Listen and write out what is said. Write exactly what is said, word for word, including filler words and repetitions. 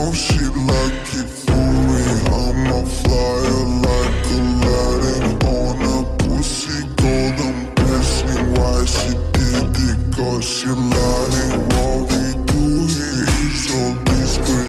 know she like it for me. I'm a flyer like Aladdin on a pussy golden blessing. Why she did it? Cause she lying. What we do here is so discreet.